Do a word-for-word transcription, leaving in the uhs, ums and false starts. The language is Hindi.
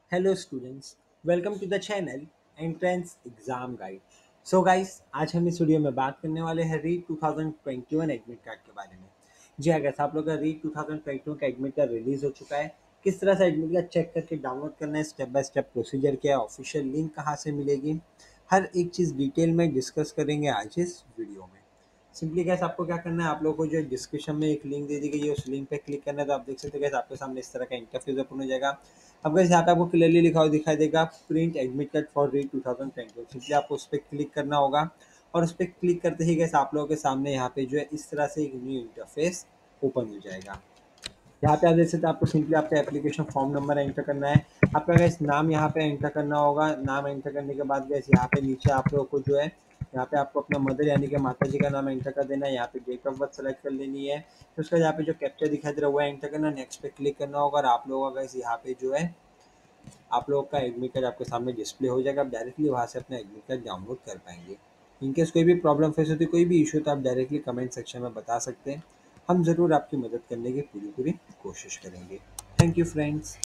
Hello students, welcome to the channel entrance exam guide. So guys, आज हम इस वीडियो में बात करने वाले हैं REET two thousand twenty one admit card के बारे में। जी हाँ गाइस, आप लोग का REET two thousand twenty one का एडमिट कार्ड रिलीज हो चुका है। किस तरह से एडमिट कार्ड चेक करके डाउनलोड करना है, स्टेप बाय स्टेप प्रोसीजर क्या है, ऑफिशियल लिंक कहाँ से मिलेगी, हर एक चीज़ डिटेल में डिस्कस करेंगे आज इस वीडियो में। सिंपली गैस आपको क्या करना है, आप लोगों को जो डिस्क्रिप्शन में एक लिंक दे दी गई है, उस लिंक पे क्लिक करना है। तो आप देख सकते हो गैस आपके सामने इस तरह का इंटरफेस ओपन हो जाएगा। अब गैस यहाँ पे आपको क्लियरली लिखा हुआ दिखाई देगा print admit card for REET two thousand twenty. Simply आपको उस पर क्लिक करना होगा और उस पर क्लिक करते ही गैस आप लोगों के सामने यहाँ पे जो है इस तरह से एक न्यू इंटरफेस ओपन हो जाएगा। यहाँ पे आप देख सकते हैं, आपको सिंपली आपका एप्लीकेशन फॉर्म नंबर एंटर करना है। आपका गैस नाम यहाँ पे एंटर करना होगा। नाम एंटर करने के बाद गैस यहाँ पे नीचे आप लोगों को जो है, यहाँ पे आपको अपना मदर यानी कि माता जी का नाम एंटर कर देना है। यहाँ पे डेट ऑफ बर्थ सेलेक्ट कर लेनी है। फिर उसका यहाँ पे जो कैप्चर दिखाई दे रहा है वो एंटर करना, नेक्स्ट पे क्लिक करना होगा और आप लोगों का गैस यहाँ पे जो है आप लोगों का एडमिट कार्ड आपके सामने डिस्प्ले हो जाएगा। आप डायरेक्टली वहाँ से अपना एडमिट कार्ड डाउनलोड कर पाएंगे। इनकेस कोई भी प्रॉब्लम फेस होती है, कोई भी इशू, तो आप डायरेक्टली कमेंट सेक्शन में बता सकते हैं। हम ज़रूर आपकी मदद करने की पूरी पूरी कोशिश करेंगे। Thank you friends.